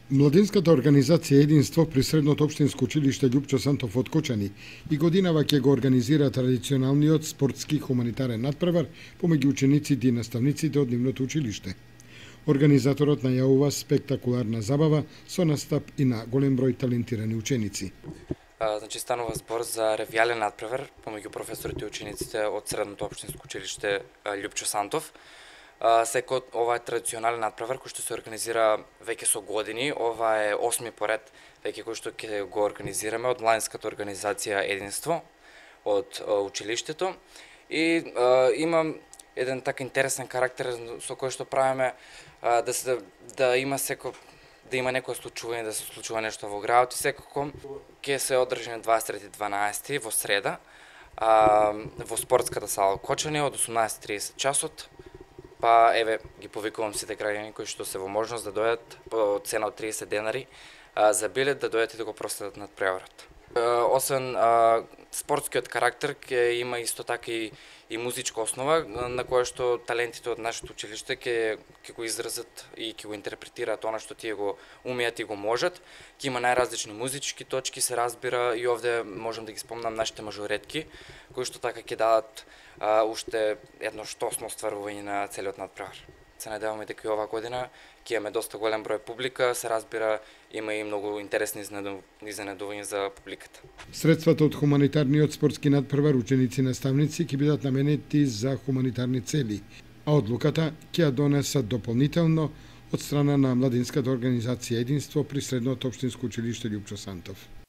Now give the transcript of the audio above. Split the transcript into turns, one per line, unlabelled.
Младинската организација Единство при Средното општинско училиште Љупчо Сантов од Кочани и годинава ќе го организира традиционалниот спортски хуманитарен натпревар помеѓу учениците и наставниците од нивното училиште. Организаторот најавува спектакуларна забава со настап и на голем број талентирани ученици.
Значи станува збор за ревијален натпревар помеѓу професорите и учениците од Средното општинско училиште Љупчо Сантов. Секој ова е традиционален натпревар кој што се организира веќе со години. Ова е 8ми поред веќе кој што ќе го организираме од младинската организација Единство од училиштето и има еден така интересен карактер со кој што правиме да има некоја случување, да се случува нешто во градот и секако ќе се одржи на 23.12 во среда во спортската сала Кочани од 18:30 часот. Па еве ги повикувам сите граѓани кои што се во можност да дојдат по цена од 30 денари за билет, да дојдат и да го проследат надпреварот. Освен спортскиот карактер ќе има исто така и музичка основа на која што талентите од нашето училиште ќе го изразат и ќе го интерпретираат она што тие го умеат и го можат. Ќе има најразлични музички точки, се разбира, и овде можам да ги спомнам нашите мажоретки кои што така ќе дадат уште едно штосно остварување на целиот надпревар. Се надеваме дека и оваа година ќе имаме доста голем број публика, се разбира, има и многу интересни изненадувања за публиката.
Средствата од хуманитарниот спортски надпревар ученици и наставници ќе бидат наменети за хуманитарни цели, а одлуката ќе ја донесат дополнително од страна на младинската организација Единство при Средното општинско училиште Љупчо Сантов.